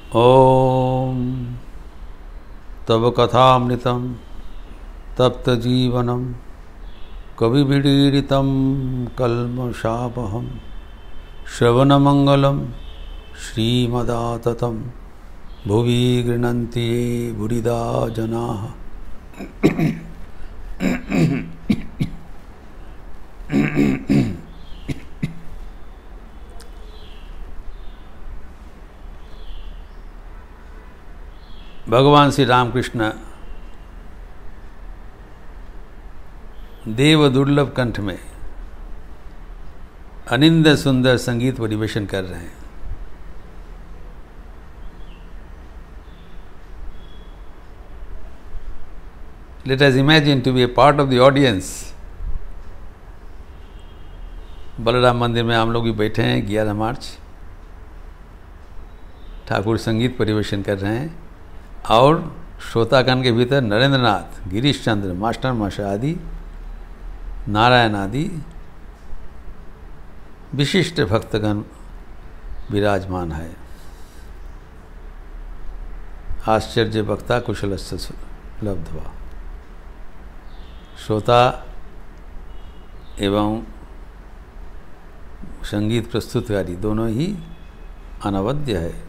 ओम तव कथामृतं तप्तजीवनं कविभिरीडितं कल्मषापहं श्रवणमंगलं श्रीमदाततं भुवि गृह्णन्ति ये बुरिदा जनाः। भगवान श्री रामकृष्ण देव दुर्लभ कंठ में अनिंद सुंदर संगीत परिवेशन कर रहे हैं। Let us imagine to be a part of the audience। Balram मंदिर में हम लोग भी बैठे हैं। 11 मार्च ठाकुर संगीत परिवेशन कर रहे हैं और श्रोतागण के भीतर नरेंद्रनाथ, गिरीश चंद्र, मास्टर माशा आदि, नारायण आदि विशिष्ट भक्तगण विराजमान है। आश्चर्य वक्ता कुशलस्य लब्ध्वा। श्रोता एवं संगीत प्रस्तुतकारी दोनों ही अनवद्य है।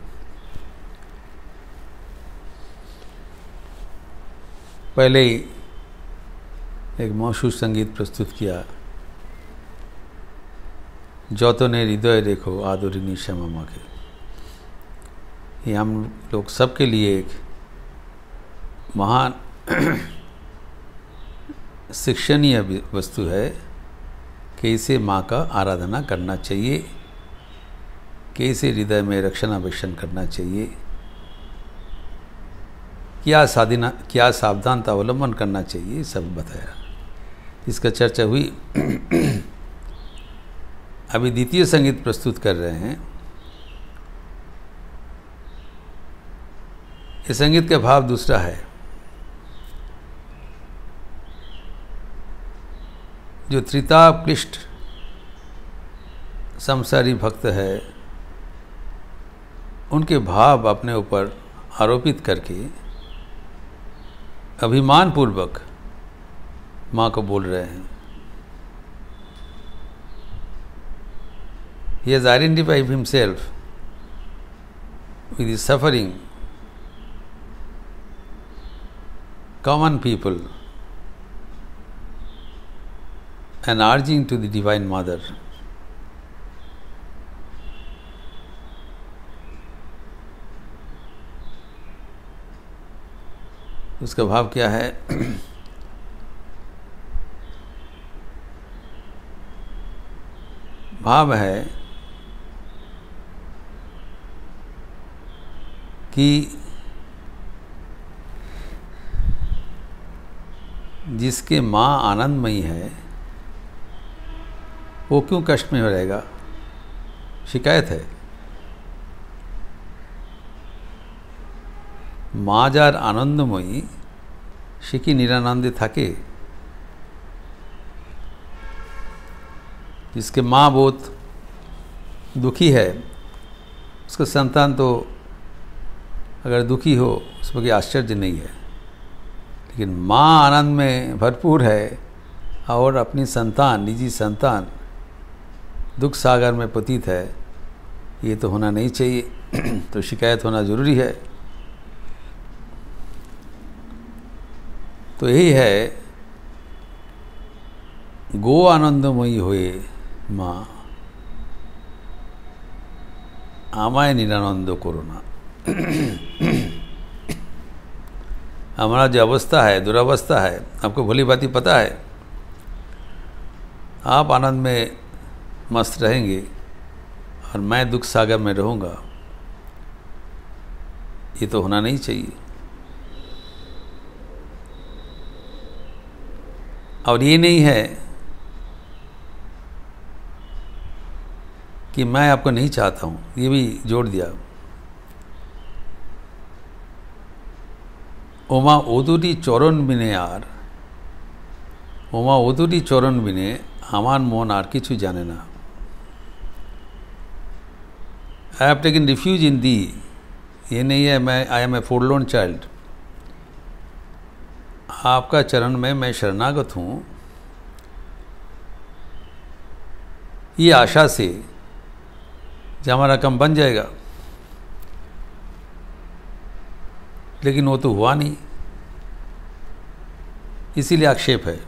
पहले ही एक मौसूस संगीत प्रस्तुत किया, जो ने हृदय देखो आदुरिनी श्यामा के। ये हम लोग सबके लिए एक महान शिक्षणीय वस्तु है कि इसे माँ का आराधना करना चाहिए, कि इसे हृदय में रक्षणावेक्षण करना चाहिए, क्या सावधानता अवलंबन करना चाहिए, सब बताया। इसका चर्चा हुई। अभी द्वितीय संगीत प्रस्तुत कर रहे हैं। इस संगीत का भाव दूसरा है। जो त्रितापक्लिष्ट संसारी भक्त है, उनके भाव अपने ऊपर आरोपित करके अभिमान पूर्वक माँ को बोल रहे हैं। He has identified himself with the suffering common people and urging to the Divine Mother, उसका भाव क्या है? भाव है कि जिसके माँ आनंदमयी है वो क्यों कष्ट में रहेगा? शिकायत है। মা যার আনন্দময়ী সে কি নিরানন্দে থাকে? जिसके माँ बहुत दुखी है, उसका संतान तो अगर दुखी हो उसमें कोई आश्चर्य नहीं है। लेकिन माँ आनंद में भरपूर है और अपनी संतान, निजी संतान दुख सागर में पतित है, ये तो होना नहीं चाहिए। तो शिकायत होना ज़रूरी है। तो यही है, गो आनंदमयी हुए माँ आमाय निरानंद करो ना। हमारा जो अवस्था है, दुरावस्था है, आपको भली भांति पता है। आप आनंद में मस्त रहेंगे और मैं दुख सागर में रहूँगा, ये तो होना नहीं चाहिए। और ये नहीं है कि मैं आपको नहीं चाहता हूँ, ये भी जोड़ दिया। ओमा ओदुरी चरण बिने आर, ओमा ओदुरी चरण बिने आमार मन आर किछु जाने ना। I have taken refuge in thee, ये नहीं है मैं आई एम ए फोरलोन चाइल्ड। आपका चरण में मैं शरणागत हूँ, ये आशा से कि हमारा काम बन जाएगा, लेकिन वो तो हुआ नहीं, इसीलिए आक्षेप है।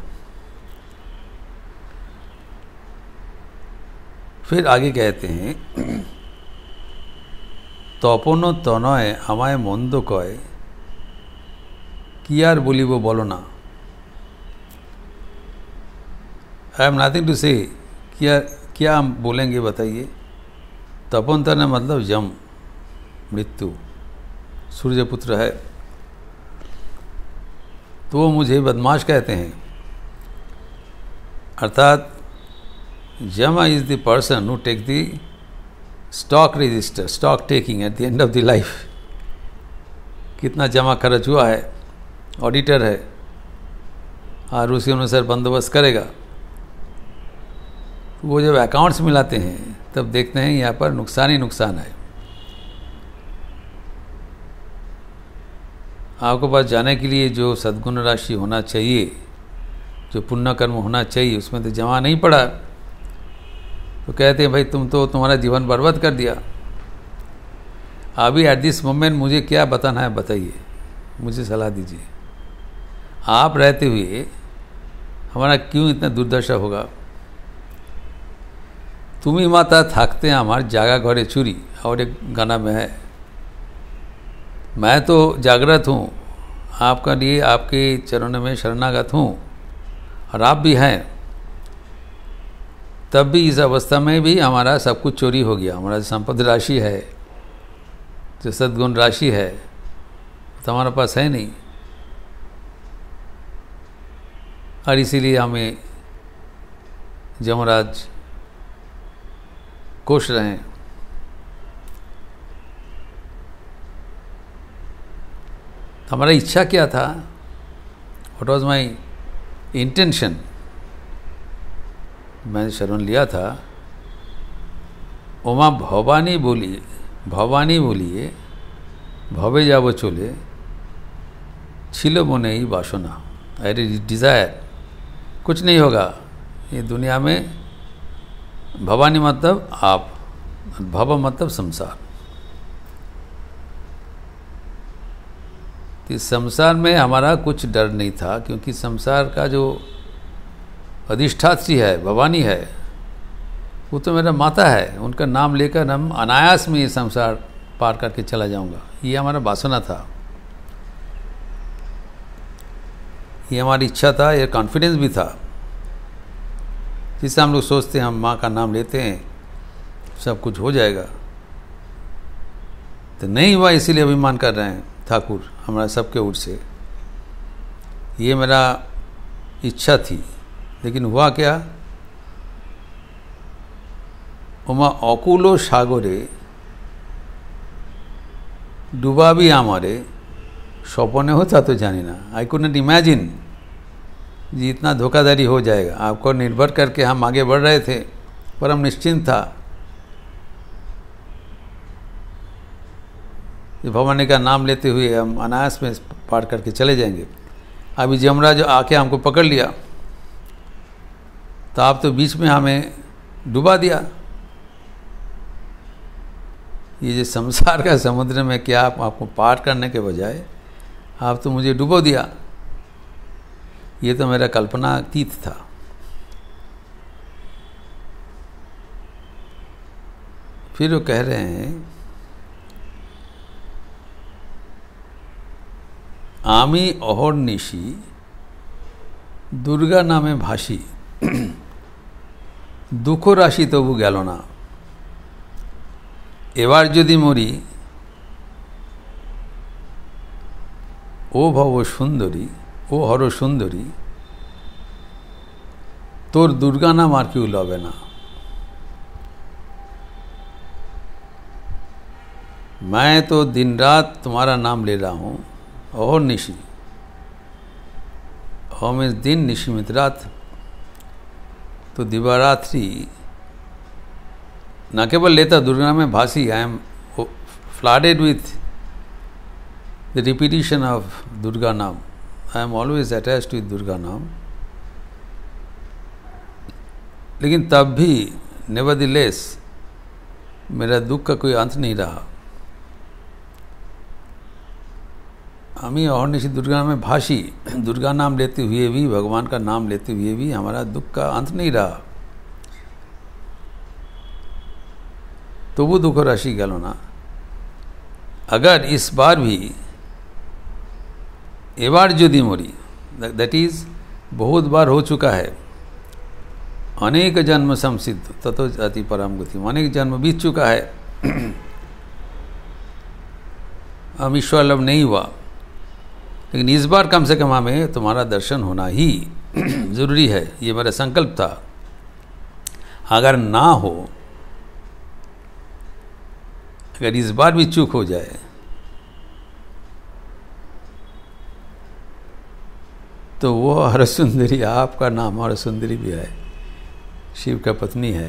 फिर आगे कहते हैं তপনও তনয় আমায় মন্দ কয়, কি আর বলিব বলো না। आई एम नथिंग टू से, क्या हम बोलेंगे बताइए। तपन तनय मतलब यम, मृत्यु, सूर्यपुत्र है, तो वो मुझे बदमाश कहते हैं। अर्थात Yama is the person who take the stock register, stock taking at the end of the life. कितना जमा खर्च हुआ है, ऑडिटर है, और उसी अनुसार बंदोबस्त करेगा। वो जब अकाउंट्स मिलाते हैं तब देखते हैं यहाँ पर नुकसान ही नुकसान है। आपके पास जाने के लिए जो सद्गुण राशि होना चाहिए, जो पुण्य कर्म होना चाहिए, उसमें तो जमा नहीं पड़ा, तो कहते हैं भाई तुम तो तुम्हारा जीवन बर्बाद कर दिया। अभी एट दिस मोमेंट मुझे क्या बताना है बताइए, मुझे सलाह दीजिए। आप रहते हुए हमारा क्यों इतना दुर्दशा होगा। तुम ही माता थाकते हैं हमारे जागा घरे चूरी, और एक गाना में है, मैं तो जागृत हूँ आपका लिए, आपके चरणों में शरणागत हूँ, और आप भी हैं। तब भी इस अवस्था में भी हमारा सब कुछ चोरी हो गया। हमारा संपत्ति राशि है, जो सद्गुण राशि है, तो हमारे पास है नहीं, और इसीलिए हमें यमराज कोष रहे हैं। हमारा इच्छा क्या था, व्हाट वॉज माई इंटेंशन। मैंने शरण लिया था, ओमा भवानी बोलिए, भवानी बोलिए, भवे जाबो चले, छिलो मने ही बासना, अरे डिज़ायर। कुछ नहीं होगा ये दुनिया में। भवानी मतलब आप, भव मतलब संसार। इस संसार में हमारा कुछ डर नहीं था, क्योंकि संसार का जो अधिष्ठात्री है, भवानी है, वो तो मेरा माता है। उनका नाम लेकर हम अनायास में ये संसार पार करके चला जाऊंगा, ये हमारा वासना था, ये हमारी इच्छा था, ये कॉन्फिडेंस भी था। जिससे हम लोग सोचते हैं हम माँ का नाम लेते हैं सब कुछ हो जाएगा, तो नहीं हुआ। इसीलिए अभिमान कर रहे हैं ठाकुर हमारा सबके ओर से। ये मेरा इच्छा थी, लेकिन हुआ क्या, ओमा अकुलो सागरे डूबा भी हमारे सपने होता तो जानी ना। आई कुड नॉट इमेजिन जी इतना धोखाधड़ी हो जाएगा। आपको निर्भर करके हम आगे बढ़ रहे थे, पर हम निश्चिंत था भवानी का नाम लेते हुए हम अनायास में पार करके चले जाएंगे। अभी यमराज आके हमको पकड़ लिया, तो आप तो बीच में हमें डुबा दिया। ये जो संसार का समुद्र में क्या आपको पार करने के बजाय आप तो मुझे डुबो दिया। ये तो मेरा कल्पना अतीत था। फिर वो कह रहे हैं, आमी अहर्निशि दुर्गा नामे भासी, दुख राशि तबु गेल ना। एबार यदि मरी ओ भव सुंदरी, ओ हर सुंदरी, तोर दुर्गा नाम आर क्यों लबे ना। मैं तो दिन रात तुम्हारा नाम ले रहा हूँ, और निशी, होम इस दिन, निशिमित रात। तो दिवारात्रि न केवल लेता दुर्गा में भासी, I am flooded with the repetition of Durga Naam. I am always attached to Durga Naam. लेकिन तब भी nevertheless मेरा दुख का कोई अंत नहीं रहा. हमें अहर्निशि दुर्गा नाम में भाषी, दुर्गा नाम लेते हुए भी, भगवान का नाम लेते हुए भी हमारा दुख का अंत नहीं रहा. तो वो दुख राशि गलो ना. अगर इस बार भी एबार यदि मोरी, दैट इज बहुत बार हो चुका है, अनेक जन्म संसिद्ध ततो अति परम गति, अनेक जन्म बीत चुका है, हम ईश्वर लाभ नहीं हुआ, लेकिन इस बार कम से कम हमें तुम्हारा दर्शन होना ही जरूरी है, ये मेरा संकल्प था. अगर ना हो, अगर इस बार भी चूक हो जाए, तो वो हरसुंदरी, आपका नाम हरसुंदरी भी है, शिव का पत्नी है,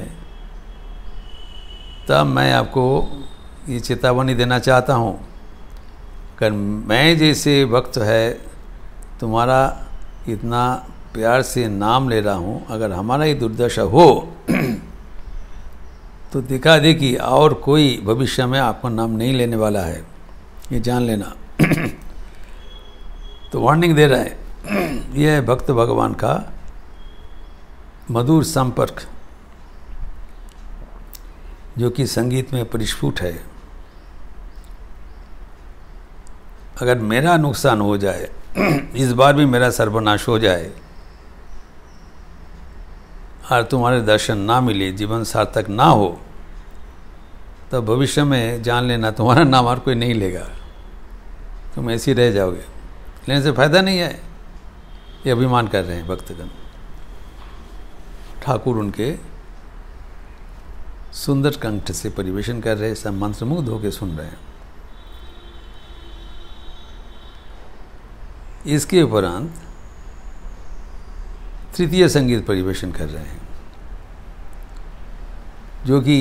तब मैं आपको ये चेतावनी देना चाहता हूँ. अगर मैं जैसे भक्त है तुम्हारा इतना प्यार से नाम ले रहा हूँ, अगर हमारा ये दुर्दशा हो तो दिखा दे कि और कोई भविष्य में आपका नाम नहीं लेने वाला है, ये जान लेना. तो वार्निंग दे रहा है. यह है भक्त भगवान का मधुर संपर्क, जो कि संगीत में परिस्फुट है. अगर मेरा नुकसान हो जाए, इस बार भी मेरा सर्वनाश हो जाए और तुम्हारे दर्शन ना मिले, जीवन सार्थक ना हो, तब भविष्य में जान लेना तुम्हारा नाम और कोई नहीं लेगा, तुम ऐसे ही रह जाओगे. लेने से फायदा नहीं है. ये अभिमान कर रहे हैं भक्तगण. ठाकुर उनके सुंदर कंठ से परिवेशन कर रहे हैं, सब मंत्रमुग्ध होकर सुन रहे हैं. इसके उपरांत तृतीय संगीत परिवेशन कर रहे हैं, जो कि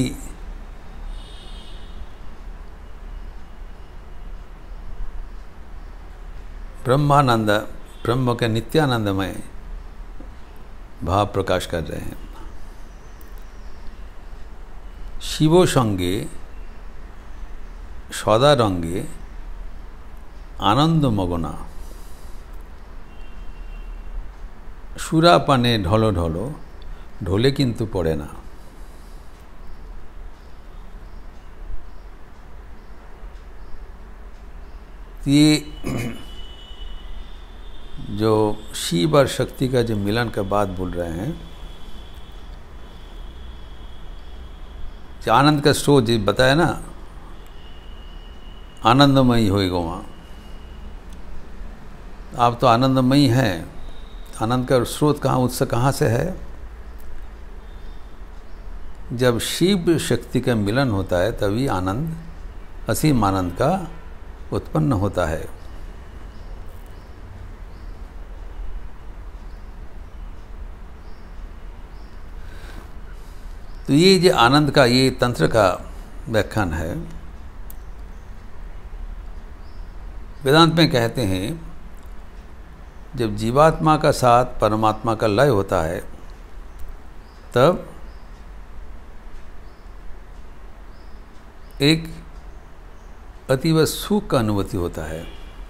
ब्रह्मानंद, ब्रह्म के नित्यानंदमय भाव प्रकाश कर रहे हैं. शिवो संगे सदा रंगे आनंद मगना, সুরাপানে ঢলো ঢলো ঢোলে কিন্তু পড়ে না. ये जो शिव और शक्ति का जो मिलन का बात बोल रहे हैं, आनंद का स्रोत जी बताया ना, आनंदमयी होएगा वहाँ. आप तो आनंदमयी हैं. आनंद का स्रोत कहाँ, उत्स कहाँ से है? जब शिव शक्ति का मिलन होता है तभी आनंद, असीम आनंद का उत्पन्न होता है. तो ये जो आनंद का ये तंत्र का व्याख्यान है. वेदांत में कहते हैं जब जीवात्मा का साथ परमात्मा का लय होता है, तब एक अतीव सुख का अनुभूति होता है.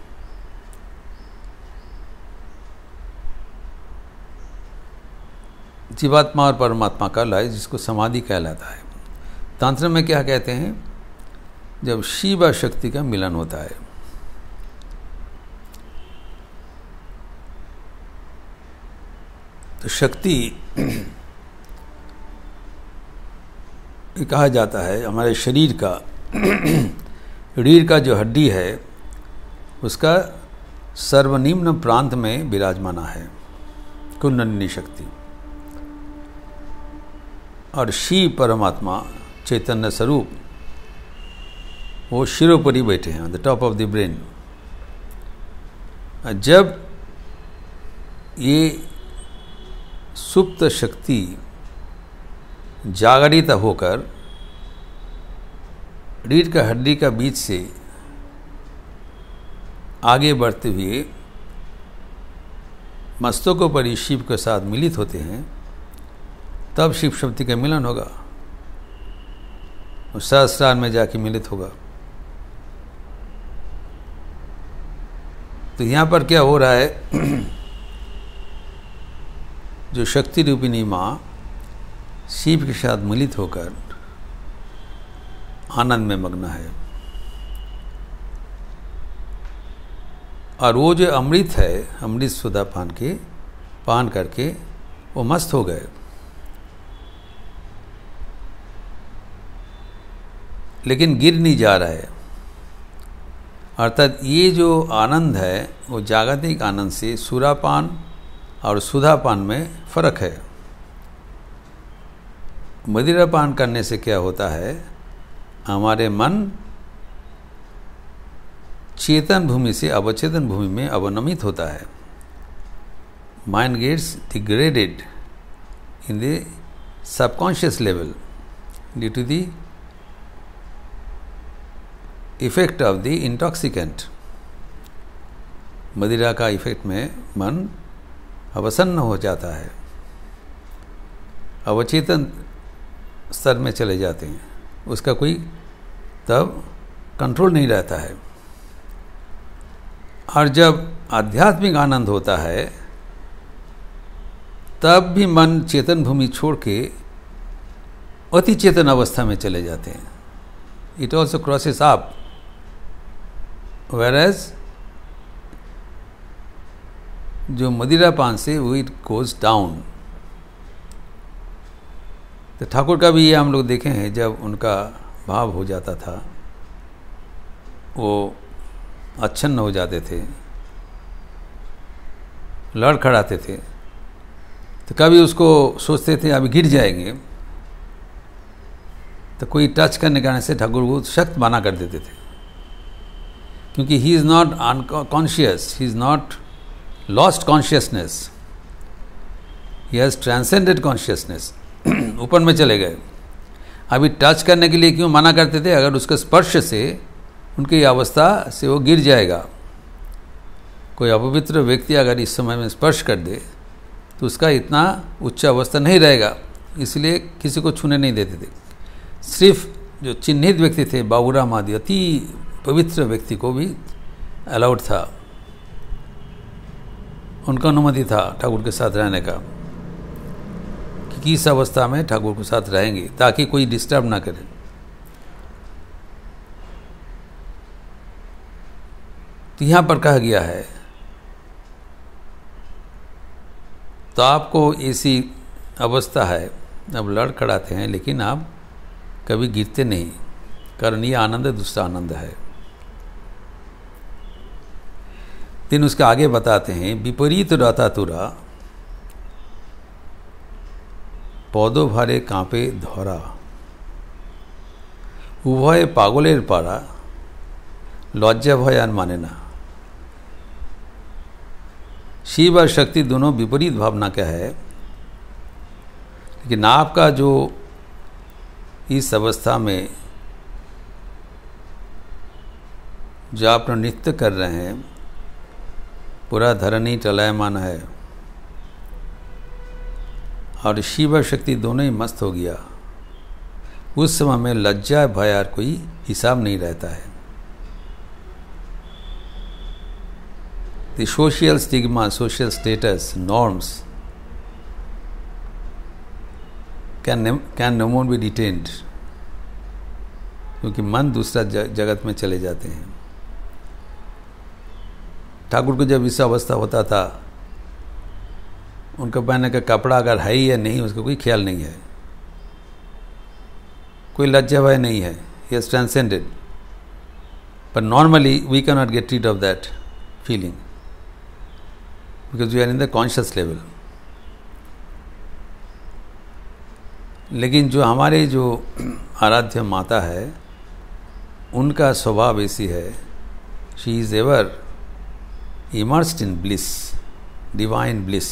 जीवात्मा और परमात्मा का लय, जिसको समाधि कहलाता है. तंत्र में क्या कहते हैं? जब शिव शक्ति का मिलन होता है. तो शक्ति कहा जाता है हमारे शरीर का, रीढ़ का जो हड्डी है उसका सर्वनिम्न प्रांत में विराजमाना है कुंडलिनी शक्ति. और शिव परमात्मा चैतन्य स्वरूप वो शिरोपरि बैठे हैं, on the top of the brain. जब ये सुप्त शक्ति जागरित होकर रीढ़ का हड्डी का बीच से आगे बढ़ते हुए मस्तकों पर ही शिव के साथ मिलित होते हैं, तब शिव शक्ति का मिलन होगा, सहस्रार में जाके मिलित होगा। तो यहाँ पर क्या हो रहा है, जो शक्ति रूपिणी माँ शिव के साथ मिलित होकर आनंद में मग्न है, और वो जो अमृत है, अमृत सुधा पान करके वो मस्त हो गए। लेकिन गिर नहीं जा रहा है, अर्थात ये जो आनंद है वो जागतिक आनंद से सुरापान और सुधापान में फर्क है। मदिरापान करने से क्या होता है, हमारे मन चेतन भूमि से अवचेतन भूमि में अवनमित होता है। Mind gets degraded in the subconscious level due to the effect of the intoxicant. मदिरा का इफेक्ट में मन अवसन्न हो जाता है, अवचेतन स्तर में चले जाते हैं, उसका कोई तब कंट्रोल नहीं रहता है। और जब आध्यात्मिक आनंद होता है तब भी मन चेतन भूमि छोड़ के अति चेतन अवस्था में चले जाते हैं। It also crosses up, whereas जो मदिरा पान से वो इट गोज डाउन। तो ठाकुर का भी ये हम लोग देखे हैं, जब उनका भाव हो जाता था वो अच्छन्न हो जाते थे, लड़खड़ाते थे, तो कभी उसको सोचते थे अभी गिर जाएंगे, तो कोई टच करने के से ठाकुर को सख्त माना कर देते थे, क्योंकि he is not unconscious, he is not lost consciousness, he has transcended consciousness. ऊपर में चले गए। अभी टच करने के लिए क्यों मना करते थे, अगर उसके स्पर्श से उनकी अवस्था से वो गिर जाएगा। कोई अपवित्र व्यक्ति अगर इस समय में स्पर्श कर दे तो उसका इतना उच्च अवस्था नहीं रहेगा, इसलिए किसी को छूने नहीं देते थे। सिर्फ जो चिन्हित व्यक्ति थे, बाबूराम आदि अति पवित्र व्यक्ति को भी अलाउड था, उनका अनुमति था ठाकुर के साथ रहने का, कि किस अवस्था में ठाकुर के साथ रहेंगे ताकि कोई डिस्टर्ब ना करे। तो यहाँ पर कहा गया है, तो आपको ऐसी अवस्था है, अब लड़खड़ाते हैं लेकिन आप कभी गिरते नहीं, कारण ये आनंद दूसरा आनंद है। दिन उसके आगे बताते हैं, विपरीत रहता तुरा पौधो भारे कांपे धरा, उभय पागलेर पारा लज्जा भय और माने ना। शिव और शक्ति दोनों विपरीत भावना का है, लेकिन आपका जो इस अवस्था में जो आप नृत्य कर रहे हैं, पूरा धरनी टलायमान है और शिव और शक्ति दोनों ही मस्त हो गया, उस समय में लज्जा भय और कोई हिसाब नहीं रहता है। The social stigma, social status, norms can no more be detained, क्योंकि मन दूसरा जगत में चले जाते हैं। ठाकुर को जब इस अवस्था होता था, उनका पहनने का कपड़ा अगर है या नहीं उसका कोई ख्याल नहीं है, कोई लज्जा भय नहीं है, he has transcended, but normally we cannot get rid of that feeling because we are in the conscious level। लेकिन जो हमारे जो आराध्य माता है, उनका स्वभाव ऐसी है, she is ever immersed in bliss, divine bliss।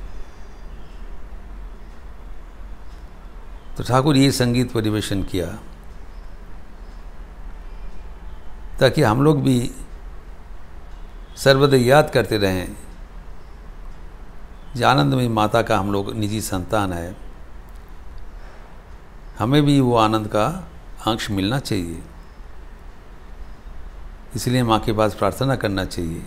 तो ठाकुर ये संगीत परिवेशन किया ताकि हम लोग भी सर्वदा याद करते रहें कि आनंदमयी माता का हम लोग निजी संतान है, हमें भी वो आनंद का अंश मिलना चाहिए। इसलिए माँ के पास प्रार्थना करना चाहिए,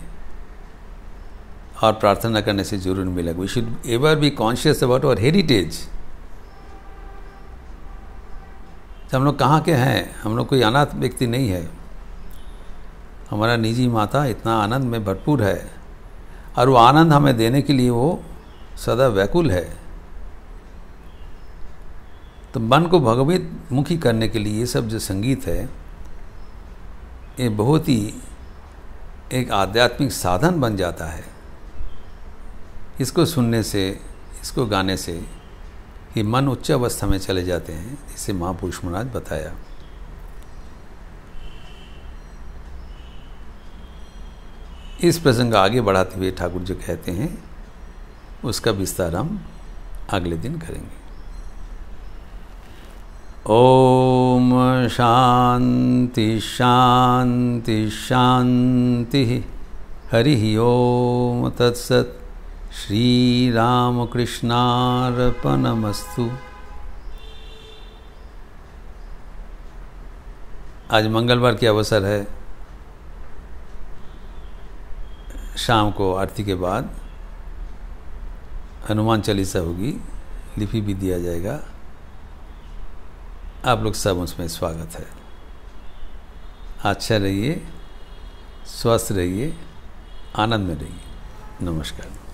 और प्रार्थना करने से जरूर मिलेगा। We should ever be conscious about our heritage. हम लोग कहाँ के हैं, हम लोग कोई अनाथ व्यक्ति नहीं है। हमारा निजी माता इतना आनंद में भरपूर है, और वो आनंद हमें देने के लिए वो सदा व्याकुल है। तो मन को भगवत मुखी करने के लिए ये सब जो संगीत है, ये बहुत ही एक आध्यात्मिक साधन बन जाता है। इसको सुनने से, इसको गाने से ये मन उच्च अवस्था में चले जाते हैं, जिसे महापुरुष महाराज बताया। इस प्रसंग आगे बढ़ाते हुए ठाकुर जो कहते हैं, उसका विस्तार हम अगले दिन करेंगे। ओम शांति शांति शांति। हरि ओम तत्सत। श्री राम कृष्णार्पणमस्तु। आज मंगलवार के अवसर है। शाम को आरती के बाद हनुमान चालीसा होगी, लिपि भी दिया जाएगा। आप लोग सब उसमें स्वागत है। अच्छा रहिए, स्वस्थ रहिए, आनंद में रहिए। नमस्कार।